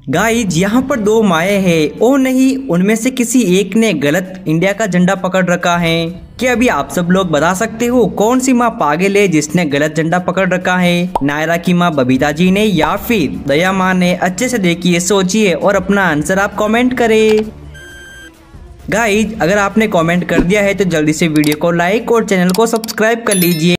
Guys यहाँ पर दो माए हैं। ओ नहीं, उनमें से किसी एक ने गलत इंडिया का झंडा पकड़ रखा है। क्या अभी आप सब लोग बता सकते हो कौन सी माँ पागल है जिसने गलत झंडा पकड़ रखा है? नायरा की माँ बबीता जी ने या फिर दया माँ ने? अच्छे से देखिए, सोचिए और अपना आंसर आप कमेंट करें। गाइज अगर आपने कमेंट कर दिया है तो जल्दी से वीडियो को लाइक और चैनल को सब्सक्राइब कर लीजिए।